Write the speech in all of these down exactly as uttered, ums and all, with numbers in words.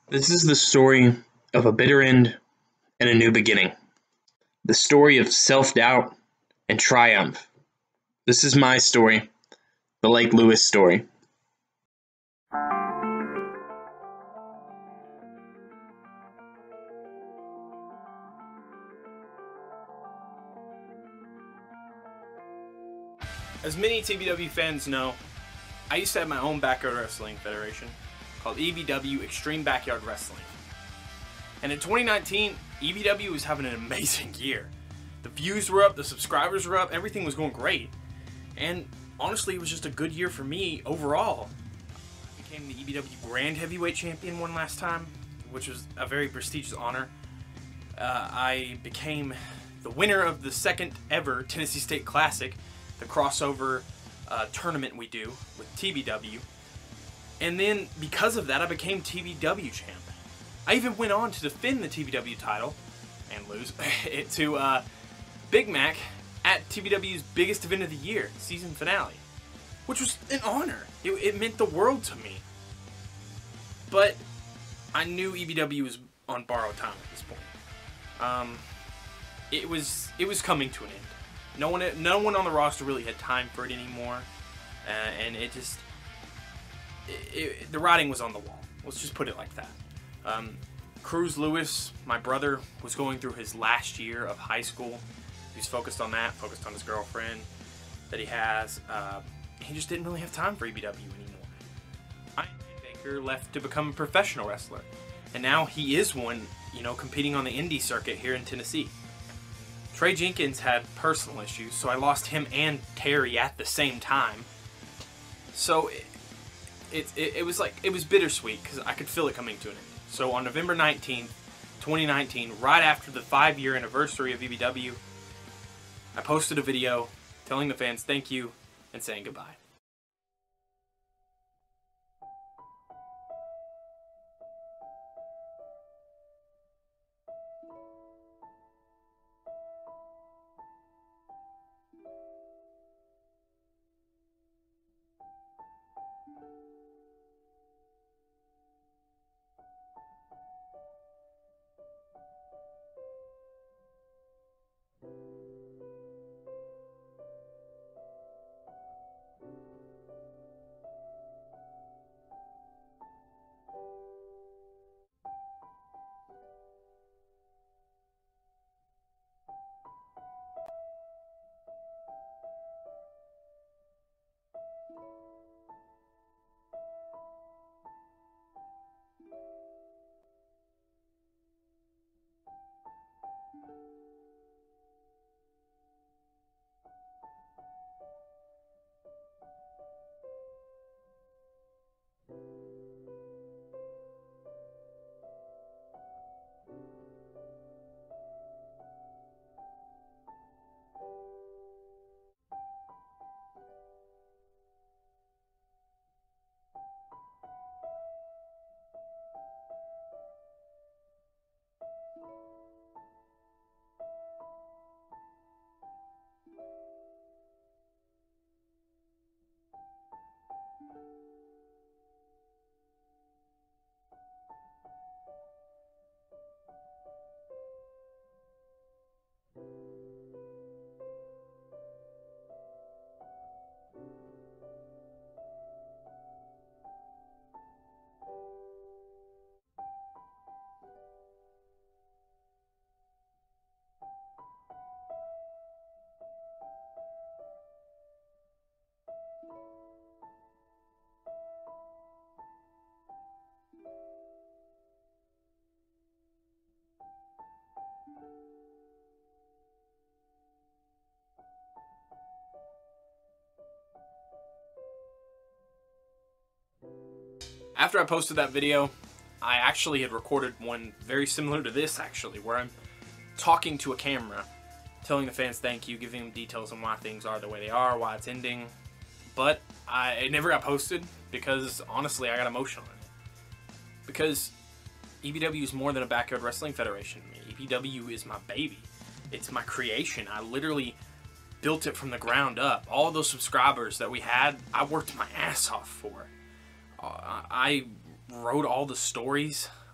This is the story of a bitter end and a new beginning. The story of self-doubt and triumph. This is my story, the Lake Lewis story. As many T B W fans know, I used to have my own backyard wrestling federation called E B W Extreme Backyard Wrestling. And in twenty nineteen, E B W was having an amazing year. The views were up, the subscribers were up, everything was going great. And honestly, it was just a good year for me overall. I became the E B W Grand Heavyweight Champion one last time, which was a very prestigious honor. Uh, I became the winner of the second ever Tennessee State Classic, the crossover uh, tournament we do with T B W. And then, because of that, I became T B W champ. I even went on to defend the T B W title, and lose, it to uh, Big Mac at T B W's biggest event of the year, season finale. Which was an honor. It, it meant the world to me. But I knew E B W was on borrowed time at this point. Um, it was it was coming to an end. No one, no one on the roster really had time for it anymore, uh, and it just, it, it, the writing was on the wall. Let's just put it like that. Um, Cruz Lewis, my brother, was going through his last year of high school. He was focused on that, focused on his girlfriend that he has. Uh, he just didn't really have time for E B W anymore. Ryan Baker left to become a professional wrestler, and now he is one, you know, competing on the indie circuit here in Tennessee. Trey Jenkins had personal issues, so I lost him and Terry at the same time. So it, it, it, it was like, it was bittersweet because I could feel it coming to an end. So on November nineteenth, twenty nineteen, right after the five year anniversary of E B W, I posted a video telling the fans thank you and saying goodbye. After I posted that video, I actually had recorded one very similar to this, actually, where I'm talking to a camera, telling the fans thank you, giving them details on why things are the way they are, why it's ending. But I, it never got posted because, honestly, I got emotional in it. Because E B W is more than a backyard wrestling federation to me. E B W is my baby. It's my creation. I literally built it from the ground up. All those subscribers that we had, I worked my ass off for. Uh, I wrote all the stories.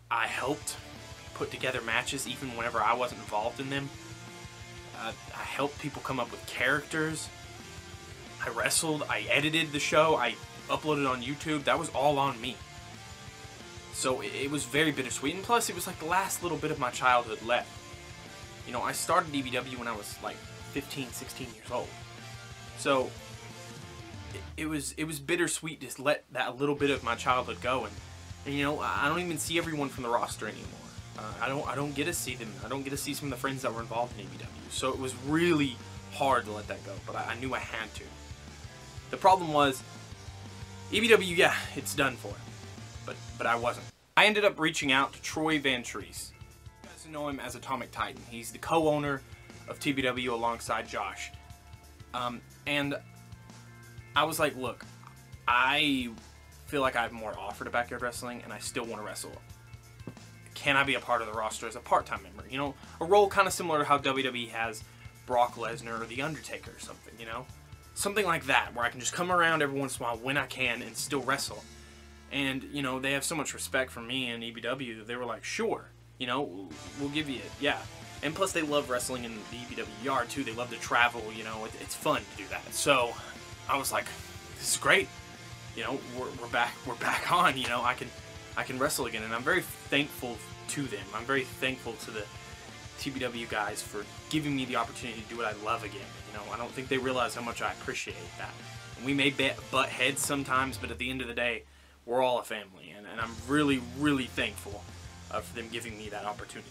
I helped put together matches even whenever I wasn't involved in them. Uh, I helped people come up with characters. I wrestled, I edited the show, I uploaded on YouTube. That was all on me. So it, it was very bittersweet, and plus it was like the last little bit of my childhood left. You know, I started E B W when I was like fifteen, sixteen years old. So it, it was it was bittersweet to just let that little bit of my childhood go, and, and you know, I don't even see everyone from the roster anymore. Uh, I don't I don't get to see them. I don't get to see some of the friends that were involved in E B W. So it was really hard to let that go, but I, I knew I had to. The problem was, E B W, yeah, it's done for, but but I wasn't. I ended up reaching out to Troy Van Treese. You guys know him as Atomic Titan. He's the co-owner of T B W alongside Josh. Um, and I was like, look, I feel like I have more to offer to Backyard Wrestling, and I still want to wrestle. Can I be a part of the roster as a part-time member? You know, a role kind of similar to how W W E has Brock Lesnar or The Undertaker or something, you know? Something like that, where I can just come around every once in a while when I can and still wrestle. And, you know, they have so much respect for me and E B W, they were like, sure, you know, we'll give you it, yeah. And plus they love wrestling in the E B W yard too. They love to travel, you know, it, it's fun to do that. So I was like, this is great. You know, we're, we're back, we're back on, you know, I can, I can wrestle again. And I'm very thankful to them. I'm very thankful to the T B W guys for giving me the opportunity to do what I love again. You know, I don't think they realize how much I appreciate that. And we may butt heads sometimes, but at the end of the day, we're all a family. And, and I'm really, really thankful uh, for them giving me that opportunity.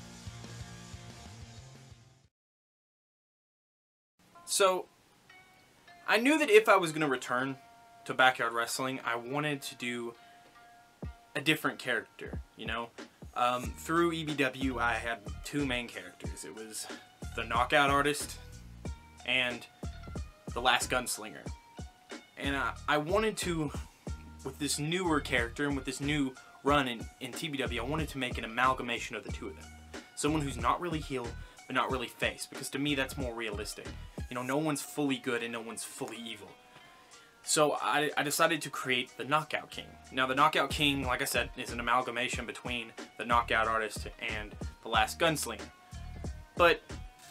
So, I knew that if I was going to return to Backyard Wrestling, I wanted to do a different character, you know? Um, through E B W, I had two main characters. It was the Knockout Artist and the Last Gunslinger. And I, I wanted to, with this newer character and with this new run in, in T B W, I wanted to make an amalgamation of the two of them. Someone who's not really heel, but not really face, because to me that's more realistic. You know, no one's fully good and no one's fully evil. So I, I decided to create the Knockout King. Now the Knockout King, like I said, is an amalgamation between the Knockout Artist and the Last Gunslinger. But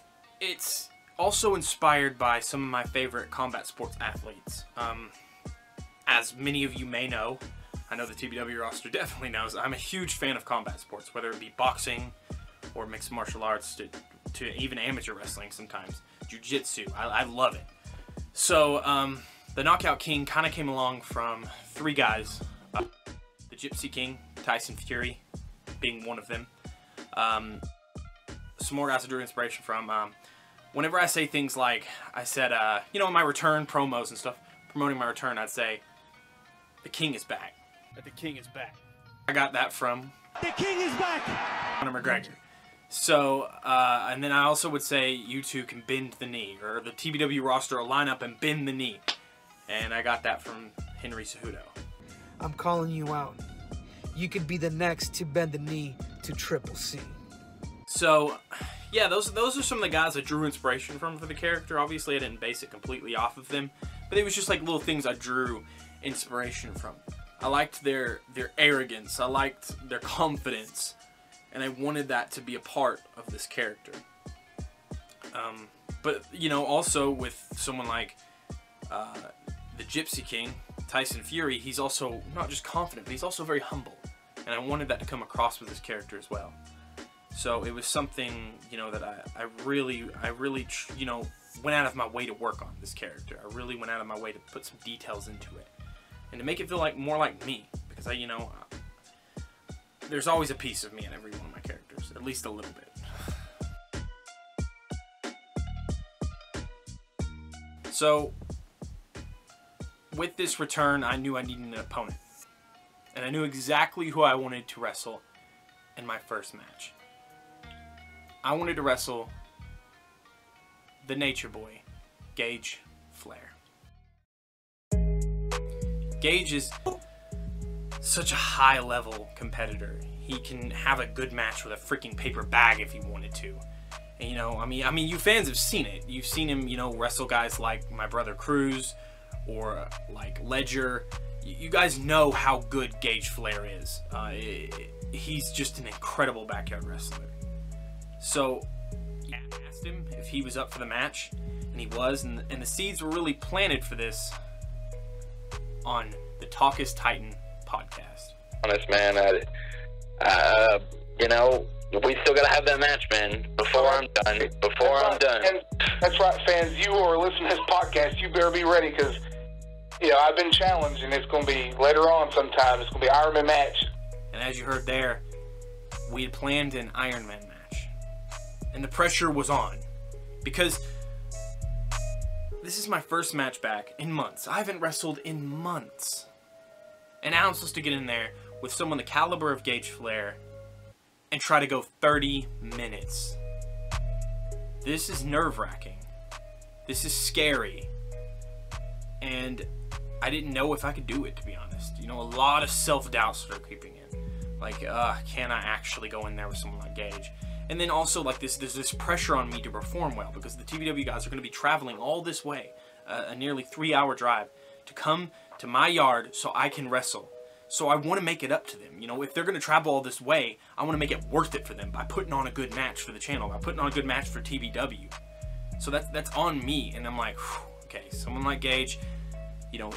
it's also inspired by some of my favorite combat sports athletes. Um, as many of you may know, I know the T B W roster definitely knows, I'm a huge fan of combat sports, whether it be boxing or mixed martial arts to, to even amateur wrestling sometimes. Jiu-jitsu, I, I love it. So, um... the Knockout King kind of came along from three guys. Uh, the Gypsy King, Tyson Fury, being one of them. Um, some more guys I drew inspiration from. Um, whenever I say things like, I said, uh, you know, in my return promos and stuff, promoting my return, I'd say, the King is back. The King is back. I got that from The King is back! Conor McGregor. So, uh, and then I also would say, you two can bend the knee, or the T B W roster will line up and bend the knee. And I got that from Henry Cejudo. I'm calling you out. You could be the next to bend the knee to Triple C. So, yeah, those those are some of the guys I drew inspiration from for the character. Obviously, I didn't base it completely off of them, but it was just like little things I drew inspiration from. I liked their their arrogance. I liked their confidence, and I wanted that to be a part of this character. Um, but you know, also with someone like uh, the Gypsy King, Tyson Fury, he's also not just confident, but he's also very humble. And I wanted that to come across with his character as well. So it was something, you know, that I, I really, I really, you know, went out of my way to work on this character. I really went out of my way to put some details into it. And to make it feel like more like me. Because I, you know, there's always a piece of me in every one of my characters. At least a little bit. So, with this return, I knew I needed an opponent. And I knew exactly who I wanted to wrestle in my first match. I wanted to wrestle the Nature Boy, Gage Flair. Gage is such a high-level competitor. He can have a good match with a freaking paper bag if he wanted to. And, you know, I mean, I mean, you fans have seen it. You've seen him, you know, wrestle guys like my brother Cruz, or like Ledger, you guys know how good Gage Flair is. Uh, he's just an incredible backyard wrestler. So I asked him if he was up for the match, and he was, and, and the seeds were really planted for this on the Talk is Titan podcast. Honest, man, I, uh, you know, we still gotta have that match, man, before I'm done. Before I'm done. And that's right, fans. You who are listening to this podcast, you better be ready, because, you know, I've been challenged, and it's going to be later on sometime. It's going to be Iron Man match. And as you heard there, we had planned an Iron Man match. And the pressure was on. Because this is my first match back in months. I haven't wrestled in months. And now I'm supposed to get in there with someone the caliber of Gage Flair and try to go thirty minutes. This is nerve-wracking. This is scary. And I didn't know if I could do it, to be honest. You know, a lot of self-doubt started creeping in. Like, uh, can I actually go in there with someone like Gage? And then also, like, this, there's this pressure on me to perform well, because the T V W guys are going to be traveling all this way, uh, a nearly three-hour drive, to come to my yard so I can wrestle. So I want to make it up to them. You know, if they're going to travel all this way, I want to make it worth it for them by putting on a good match for the channel, by putting on a good match for T V W. So that's, that's on me, and I'm like, whew, okay, someone like Gage, you know,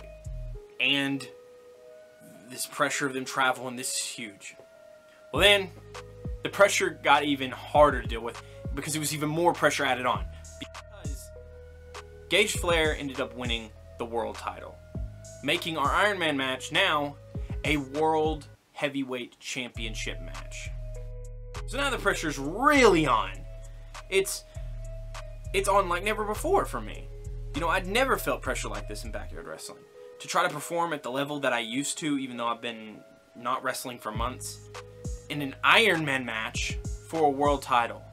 and this pressure of them traveling, this is huge. Well, then the pressure got even harder to deal with, because it was even more pressure added on, because Gage Flair ended up winning the world title, making our Iron Man match now a world heavyweight championship match. So now the pressure's really on. It's it's on like never before for me. You know, I'd never felt pressure like this in backyard wrestling. To try to perform at the level that I used to, even though I've been not wrestling for months, in an Iron Man match for a world title.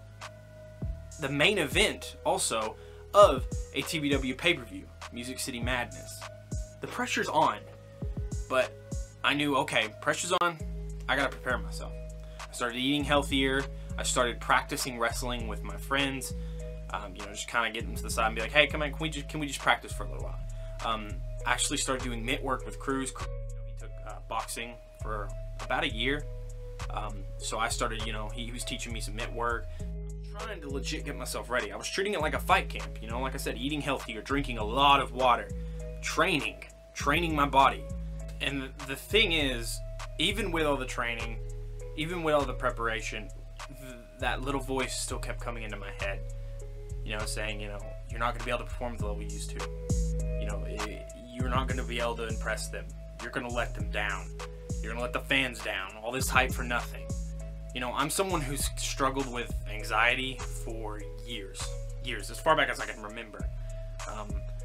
The main event, also, of a T V W pay-per-view, Music City Madness. The pressure's on, but I knew, okay, pressure's on, I gotta prepare myself. I started eating healthier, I started practicing wrestling with my friends, um, you know, just kind of get them to the side and be like, hey, come on, can we just, can we just practice for a little while? Um, I actually started doing mitt work with Cruz. You know, he took uh, boxing for about a year. Um, so I started, you know, he, he was teaching me some mitt work, trying to legit get myself ready. I was treating it like a fight camp, you know, like I said, eating healthier, drinking a lot of water, training, training my body. And the, the thing is, even with all the training, even with all the preparation, th that little voice still kept coming into my head, you know, saying, you know, you're not going to be able to perform at the level you used to. You know, it, you're not going to be able to impress them. You're going to let them down. You're going to let the fans down. All this hype for nothing. You know, I'm someone who's struggled with anxiety for years. Years. As far back as I can remember. Um,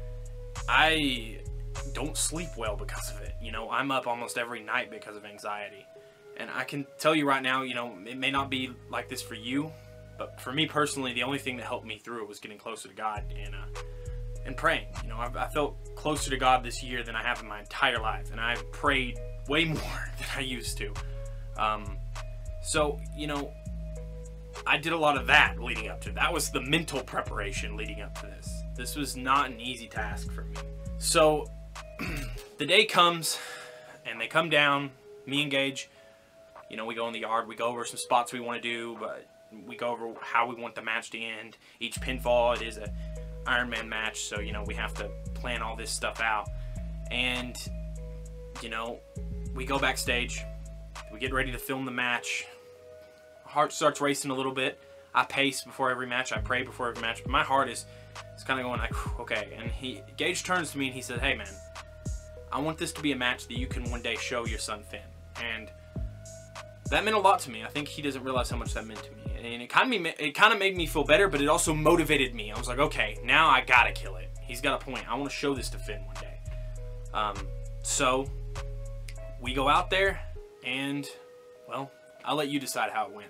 I don't sleep well because of it. You know, I'm up almost every night because of anxiety. And I can tell you right now, you know, it may not be like this for you, but for me personally, the only thing that helped me through it was getting closer to God and uh, and praying. You know, I've, I felt closer to God this year than I have in my entire life, and I've prayed way more than I used to. Um, so, you know, I did a lot of that leading up to it. That was the mental preparation leading up to this. This was not an easy task for me. So, the day comes, and they come down, me and Gage, you know, we go in the yard, we go over some spots we want to do, but we go over how we want the match to end. Each pinfall, it is a Iron Man match, so, you know, we have to plan all this stuff out. And, you know, we go backstage, we get ready to film the match. Heart starts racing a little bit. I pace before every match, I pray before every match, but my heart is, is kind of going like, okay. And he, Gage turns to me and he said, hey man, I want this to be a match that you can one day show your son Finn. And that meant a lot to me. I think he doesn't realize how much that meant to me. And it kind of it kind of made me feel better, but it also motivated me. I was like, okay, now I gotta kill it. He's got a point. I want to show this to Finn one day. Um, so we go out there, and well, I'll let you decide how it went.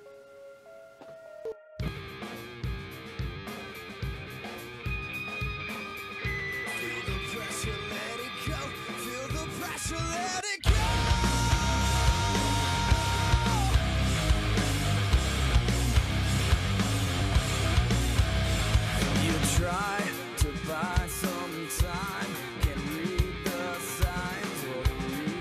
Feel the pressure, let it go. Feel the pressure, let it go. Try to buy some time, can read the signs or the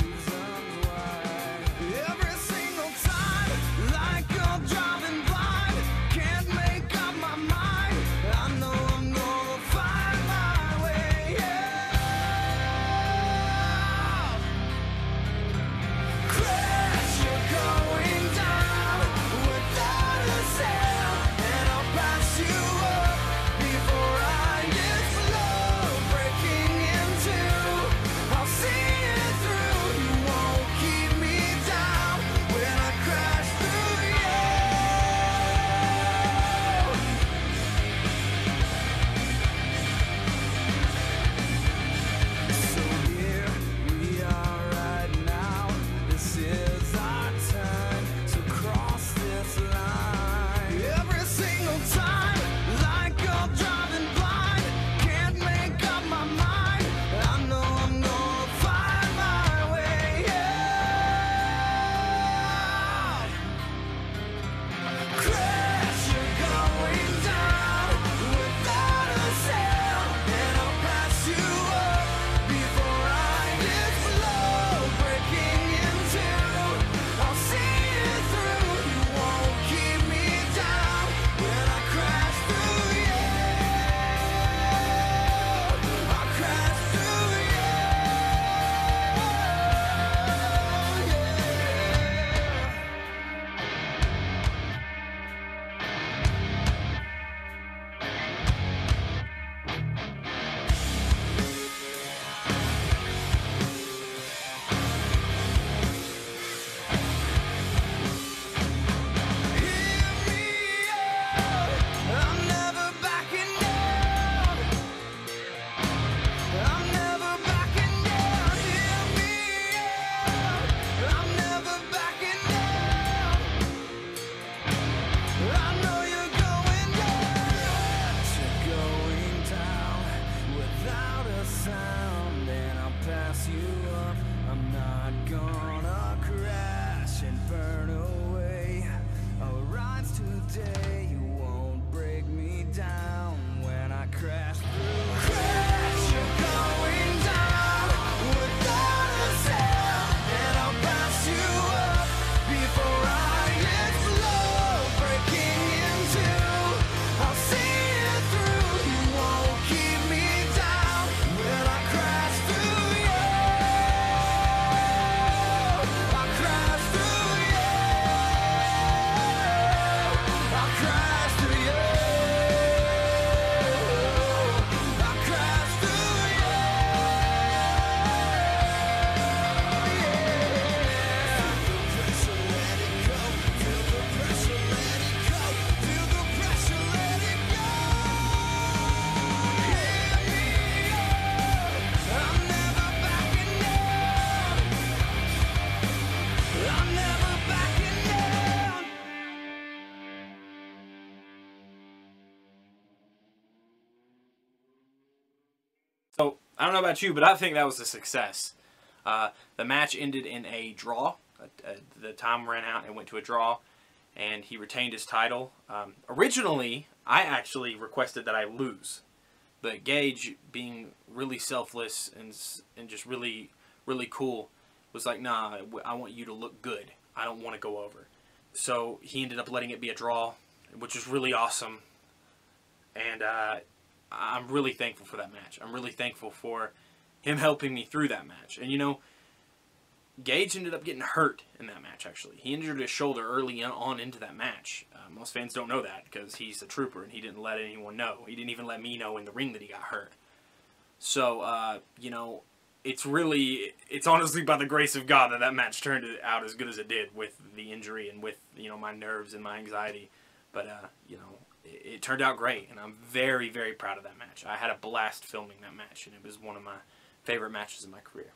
I don't know about you, but I think that was a success. Uh, the match ended in a draw. Uh, uh, the time ran out and went to a draw, and he retained his title. Um, originally, I actually requested that I lose, but Gage, being really selfless and and just really, really cool, was like, nah, I want you to look good. I don't want to go over. So he ended up letting it be a draw, which was really awesome. And uh, I'm really thankful for that match. I'm really thankful for him helping me through that match. And, you know, Gage ended up getting hurt in that match, actually. He injured his shoulder early on into that match. Uh, most fans don't know that because he's a trooper and he didn't let anyone know. He didn't even let me know in the ring that he got hurt. So, uh, you know, it's really, it's honestly by the grace of God that that match turned out as good as it did with the injury and with, you know, my nerves and my anxiety. But, uh, you know, it, it turned out great, and I'm very, very proud of that match. I had a blast filming that match, and it was one of my favorite matches in my career.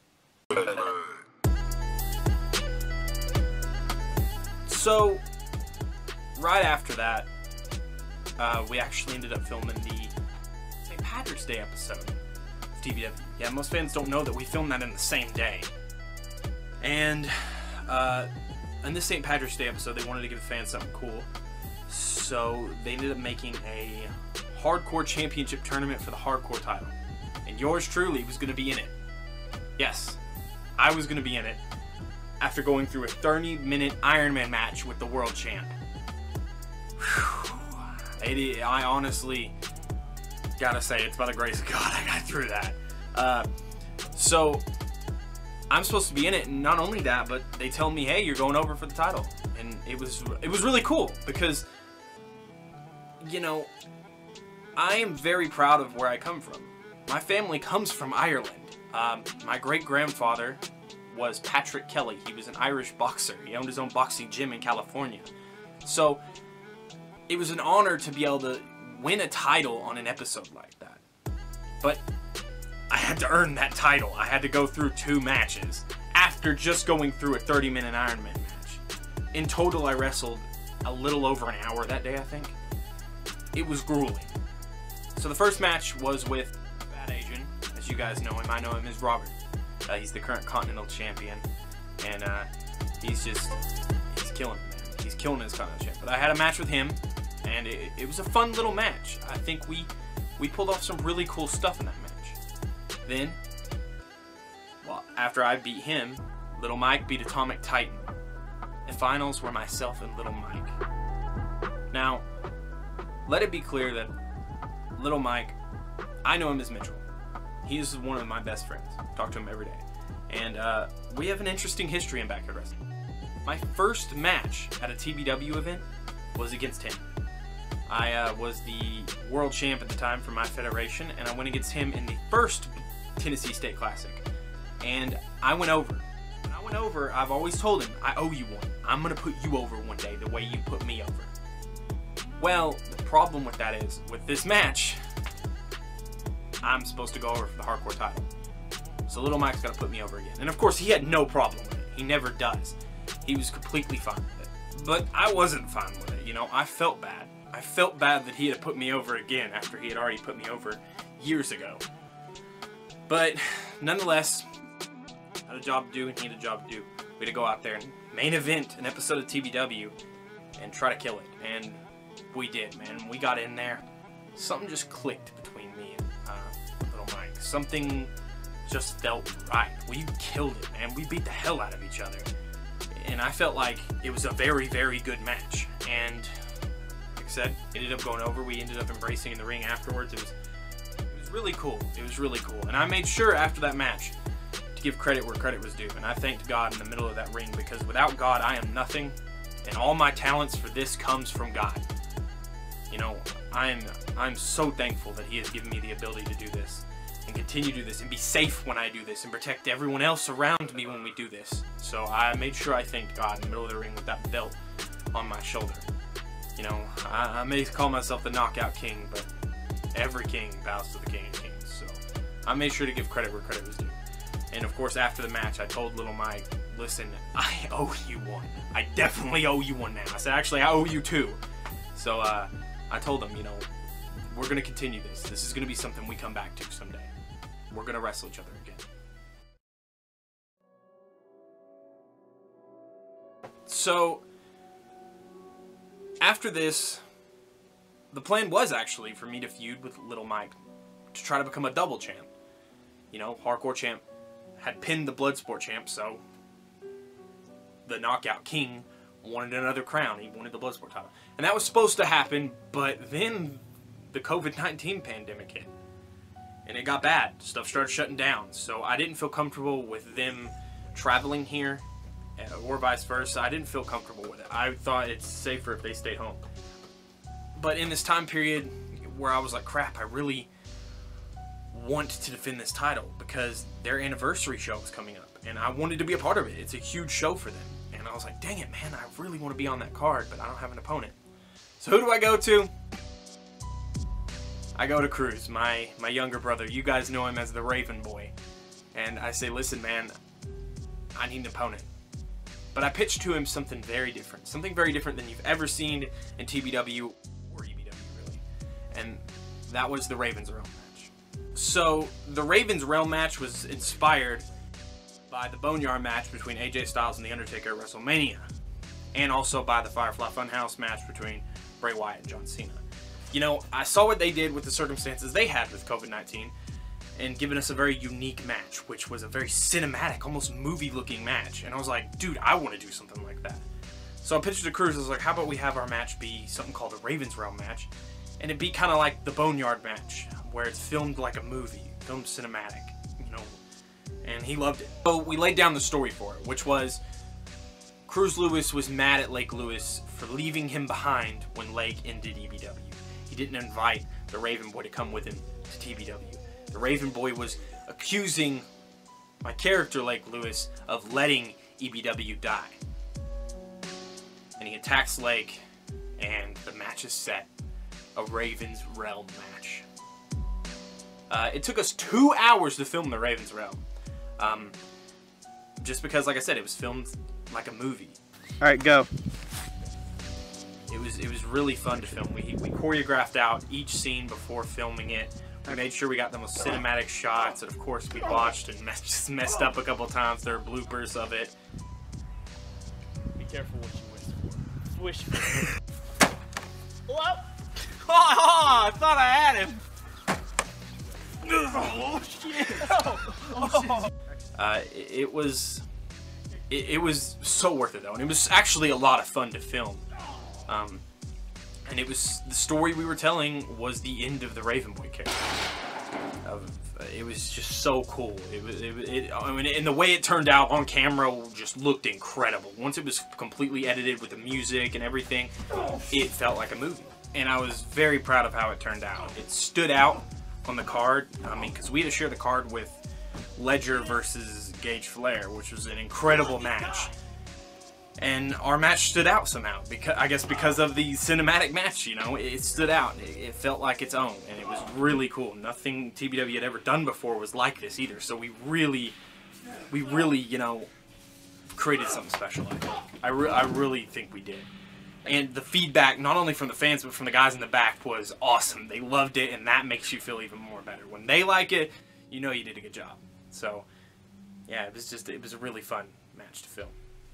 So, right after that, uh, we actually ended up filming the Saint Patrick's Day episode of T B W. Yeah, most fans don't know that we filmed that in the same day. And, uh, in this Saint Patrick's Day episode, they wanted to give the fans something cool. So, they ended up making a hardcore championship tournament for the hardcore title. And yours truly was going to be in it. Yes, I was going to be in it. After going through a thirty minute Iron Man match with the world champ. It, I honestly gotta say, it's by the grace of God I got through that. Uh, so, I'm supposed to be in it, and not only that, but they tell me, hey, you're going over for the title. And it was, it was really cool, because, you know, I am very proud of where I come from. My family comes from Ireland. Um, my great-grandfather was Patrick Kelly. He was an Irish boxer. He owned his own boxing gym in California. So, it was an honor to be able to win a title on an episode like that. But I had to earn that title. I had to go through two matches after just going through a thirty minute Iron Man match. In total, I wrestled a little over an hour that day, I think. It was grueling. So the first match was with Bad Asian. As you guys know him, I know him as Robert. Uh, he's the current Continental Champion, and uh, he's just, he's killing it, man. He's killing his Continental Champion. But I had a match with him, and it, it was a fun little match. I think we, we pulled off some really cool stuff in that match. Then, well, after I beat him, Little Mike beat Atomic Titan. The finals were myself and Little Mike. Now, let it be clear that Little Mike, I know him as Mitchell. He is one of my best friends. Talk to him every day. And uh, we have an interesting history in backyard wrestling. My first match at a T B W event was against him. I uh, was the world champ at the time for my federation, and I went against him in the first Tennessee State Classic. And I went over. When I went over, I've always told him, I owe you one. I'm going to put you over one day the way you put me over. Well, the problem with that is, with this match, I'm supposed to go over for the hardcore title. So Little Mike's got to put me over again. And of course, he had no problem with it. He never does. He was completely fine with it. But I wasn't fine with it, you know. I felt bad. I felt bad that he had put me over again after he had already put me over years ago. But nonetheless, I had a job to do and he had a job to do. We had to go out there and main event an episode of T B W and try to kill it. And we did, man. We got in there. Something just clicked between me and uh, Little Mike. Something just felt right. We killed it, man. We beat the hell out of each other. And I felt like it was a very, very good match. And like I said, it ended up going over. We ended up embracing in the ring afterwards. It was, it was really cool. It was really cool. And I made sure after that match to give credit where credit was due. And I thanked God in the middle of that ring, because without God, I am nothing. And all my talents for this comes from God. You know, I'm I'm so thankful that He has given me the ability to do this and continue to do this and be safe when I do this and protect everyone else around me when we do this. So I made sure I thanked God in the middle of the ring with that belt on my shoulder. You know, I, I may call myself the Knockout King, but every king bows to the King of Kings. So I made sure to give credit where credit was due. And of course, after the match, I told Little Mike, listen, I owe you one. I definitely owe you one now. I said, actually, I owe you two. So uh, I told him, you know, we're going to continue this. This is going to be something we come back to someday. we're gonna wrestle each other again. So, after this, the plan was actually for me to feud with Little Mike to try to become a double champ. You know, Hardcore Champ had pinned the Bloodsport champ, so the Knockout King wanted another crown. He wanted the Bloodsport title. And that was supposed to happen, but then the COVID nineteen pandemic hit. And it got bad. Stuff started shutting down. So I didn't feel comfortable with them traveling here, or vice versa. I didn't feel comfortable with it. I thought it's safer if they stayed home. But in this time period where I was like, crap, I really want to defend this title because their anniversary show is coming up. And I wanted to be a part of it. It's a huge show for them. And I was like, dang it, man, I really want to be on that card, but I don't have an opponent. So who do I go to? I go to Cruz, my, my younger brother. You guys know him as the Raven Boy. And I say, listen, man, I need an opponent. But I pitched to him something very different. Something very different than you've ever seen in T B W or E B W, really. And that was the Ravens Realm match. So, the Ravens Realm match was inspired by the Boneyard match between A J Styles and The Undertaker at WrestleMania. And also by the Firefly Funhouse match between Bray Wyatt and John Cena. You know, I saw what they did with the circumstances they had with COVID nineteen and given us a very unique match, which was a very cinematic, almost movie-looking match. And I was like, dude, I want to do something like that. So I pitched it to Cruz. I was like, how about we have our match be something called a Ravens Realm match? And it'd be kind of like the Boneyard match, where it's filmed like a movie, filmed cinematic, you know. And he loved it. So we laid down the story for it, which was Cruz Lewis was mad at Lake Lewis for leaving him behind when Lake ended E B W. He didn't invite the Raven Boy to come with him to T B W. The Raven Boy was accusing my character, Lake Lewis, of letting E B W die. And he attacks Lake, and the match is set. A Ravens Realm match. Uh, it took us two hours to film the Ravens Realm. Um, just because, like I said, it was filmed like a movie. Alright, go. It was it was really fun to film. We, we choreographed out each scene before filming it. We made sure we got the most cinematic shots, and of course we watched and mess, just messed up a couple times. There are bloopers of it. Be careful what you wish for. Swish for. Whoa! Oh, I thought I had him. Oh shit! Oh. Uh, it, it was it, it was so worth it though, and it was actually a lot of fun to film. Um, and it was the story we were telling was the end of the Raven Boy character. Uh, it was just so cool. It was it, it I mean, and the way it turned out on camera just looked incredible. Once it was completely edited with the music and everything, it felt like a movie. And I was very proud of how it turned out. It stood out on the card. I mean, because we had to share the card with Ledger versus Gage Flair, which was an incredible match. And our match stood out somehow, because I guess because of the cinematic match, you know, it stood out. It, it felt like its own, and it was really cool. Nothing T B W had ever done before was like this either. So we really, we really, you know, created something special. I think. I, re I really think we did. And the feedback, not only from the fans, but from the guys in the back, was awesome. They loved it, and that makes you feel even more better. When they like it, you know you did a good job. So, yeah, it was just, it was a really fun match to film.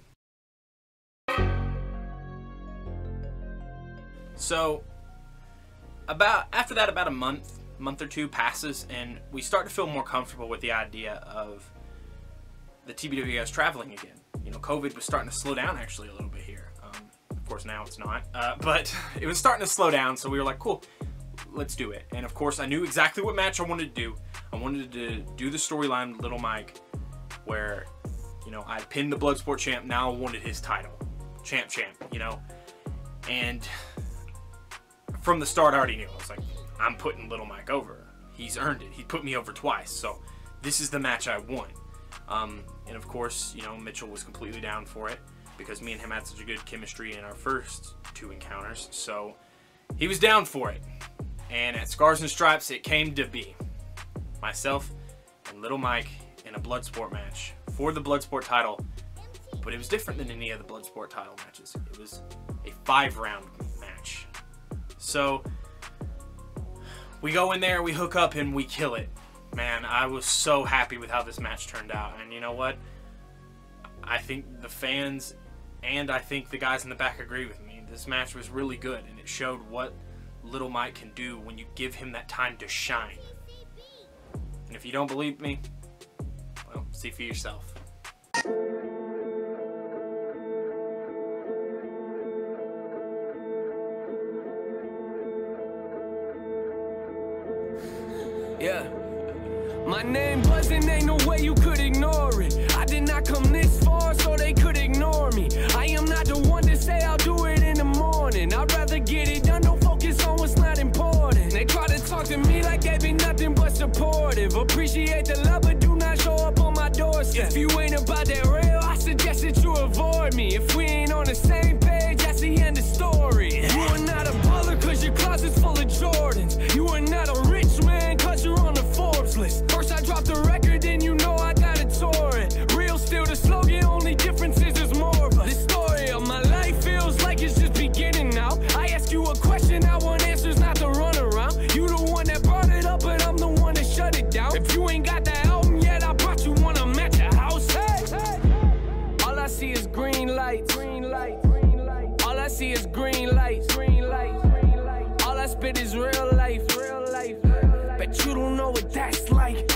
So, about after that, about a month, month or two passes, and we start to feel more comfortable with the idea of the T B W guys traveling again. You know, COVID was starting to slow down actually a little bit here. Um, of course, now it's not, uh, but it was starting to slow down, so we were like, cool, let's do it. And of course, I knew exactly what match I wanted to do. I wanted to do the storyline with Little Mike, where, you know, I pinned the Bloodsport champ, now I wanted his title. Champ, champ, you know? And from the start, I already knew. I was like, I'm putting Little Mike over. He's earned it. He put me over twice, so this is the match I want. Um, and of course, you know, Mitchell was completely down for it because me and him had such a good chemistry in our first two encounters, so he was down for it. And at Scars and Stripes, it came to be myself and Little Mike in a Bloodsport match for the Bloodsport title, but it was different than any of the Bloodsport title matches. It was a five-round match. So we go in there, we hook up, and we kill it. Man, I was so happy with how this match turned out. And you know what? I think the fans and I think the guys in the back agree with me. This match was really good, and it showed what Little Mike can do when you give him that time to shine. And if you don't believe me, well, see for yourself. Yeah. My name buzzing, ain't no way you could ignore it. I did not come this far so they could ignore me. I am not the one to say I'll do it in the morning. I'd rather get it done, don't focus on what's not important. They try to talk to me like they be nothing but supportive. Appreciate the love, but do not show up on my doorstep. If you ain't about that real, I suggest that you avoid me. If we ain't on the same page, that's the end of story. You are not a baller cause your closet's full of Jordans. You are not a rich man cause you're on the Forbes list. First I dropped the record, then you know I got it touring. Real still the slogan, only difference is there's more of us. The story of my life feels like it's just beginning now. I ask you a question, I want answers, not to run around. You the one that brought it up, but I'm the one that shut it down. If you ain't got that album yet, I brought you one, I'm at your house. Hey, hey. All I see is green lights, green lights, green lights. All I see is green lights, green lights, green lights. All I spit is real life, real life. Bet you don't know what that's like.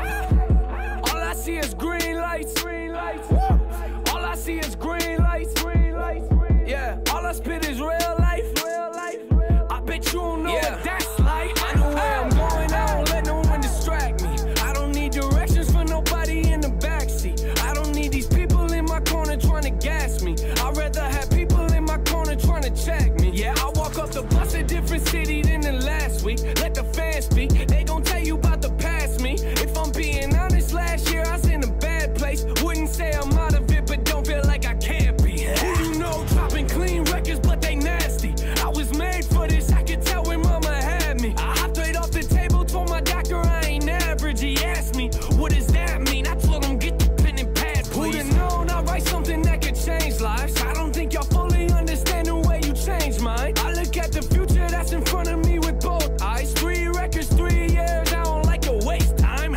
All I see is green lights, green lights. All I see is green lights, green lights. Yeah, all I spit is real life, real life. I bet you don't know yeah. what that's like. I know where I'm going, I don't let no one distract me. I don't need directions for nobody in the backseat. I don't need these people in my corner trying to gas me. I'd rather have people in my corner trying to check me. Yeah, I walk up the bus a different city than the last week. Let the fans speak, they gon' tell you about the past me. If I'm being honest, last year I was in a bad place. Wouldn't say I'm out of it, but don't feel like I can't be. Who you know dropping clean records, but they nasty. I was made for this, I could tell when mama had me. I hopped right off the table, told my doctor I ain't average. He asked me, what does that mean? I told him, get the pen and pad, please. Who'da known I write something that could change lives? I don't think y'all fully understand the way you change mine. I look at the future that's in front of me with both eyes. Three records, three years, I don't like to waste time.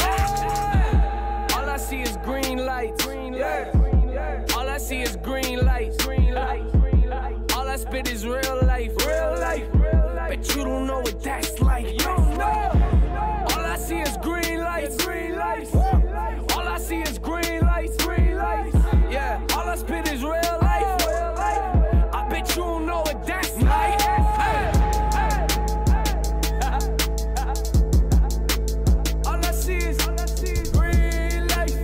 All I see is green lights, green lights. All I see is green lights, green lights. All I spit is real life, real life. Bet you don't know what that's like. You don't know. All I see is green lights, green lights. All I see is green lights, green lights. Yeah, all I spit is real life, real life. I bet you don't know what that's like. All I see is, all I see is green lights.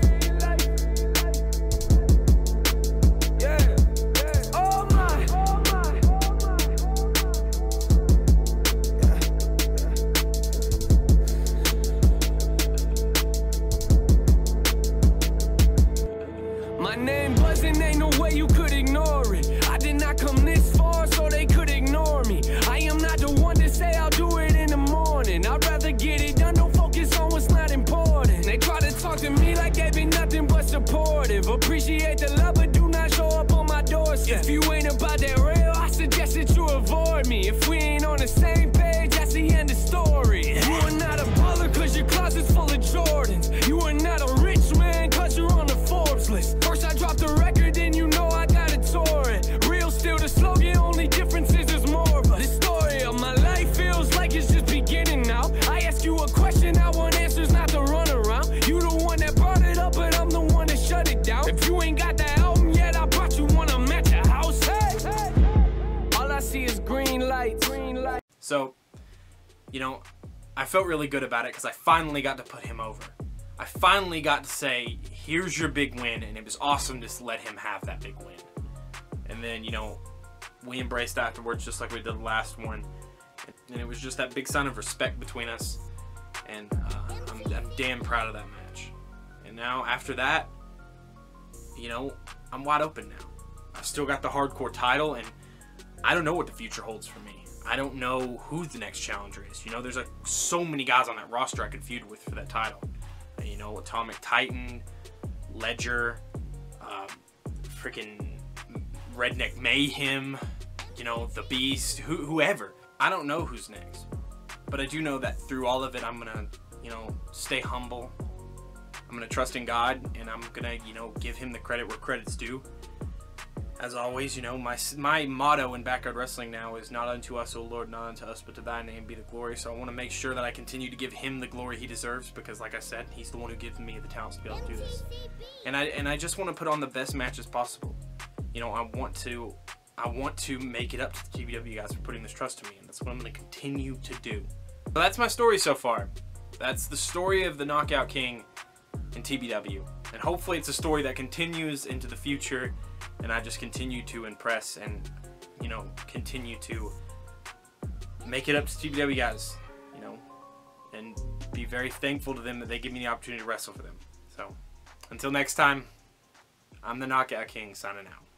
Yeah, yeah. Oh my, oh my, oh my. My name buzzing, ain't no way you could ignore it. I did not come this far so they could ignore me. I am not the one to say I'll do it in the morning. I'd rather get it done, don't focus on what's not important. They try to talk to me like they be nothing but supportive. Appreciate the love, but do not show up on my doorstep. If you ain't about that real, I suggest that you avoid me. If we ain't on the same page, that's the end of story. You are not a baller cause your closet's full of Jordans. You are not a rich man cause you're on the Forbes list. First I dropped the record, then you know I got it touring. Real still the slogan, only difference is there's more of us. The story of my life feels like it's just beginning now. I ask you a question, I want answers, not to run around. You the one that brought it up, but I'm the one that shut it down. If you ain't got that album yet, I brought you one, I'm at your house. Hey, hey. All I see is green lights, green lights. So, you know, I felt really good about it because I finally got to put him over. I finally got to say, here's your big win, and it was awesome to let him have that big win. And then, you know, we embraced afterwards just like we did the last one. And it was just that big sign of respect between us. And uh, I'm, I'm damn proud of that match. And now, after that, you know, I'm wide open now. I've still got the hardcore title, and I don't know what the future holds for me. I don't know who the next challenger is. You know, there's like so many guys on that roster I could feud with for that title. And, you know, Atomic Titan, Ledger, um, freaking Redneck Mayhem, you know, The Beast, who, whoever. I don't know who's next. But I do know that through all of it, I'm going to you know, stay humble. I'm going to trust in God, and I'm going to, you know, give him the credit where credit's due. As always, you know, my my motto in Backyard Wrestling now is not unto us, O Lord, not unto us, but to thy name be the glory. So I want to make sure that I continue to give him the glory he deserves, because like I said, he's the one who gives me the talents to be able to do this. And I and I just want to put on the best matches possible. You know, I want to I want to make it up to the T B W guys for putting this trust in me, and that's what I'm going to continue to do. So that's my story so far. That's the story of the Knockout King in T B W. And hopefully it's a story that continues into the future, and I just continue to impress and, you know, continue to make it up to T B W guys, you know, and be very thankful to them that they give me the opportunity to wrestle for them. So, until next time, I'm the Knockout King signing out.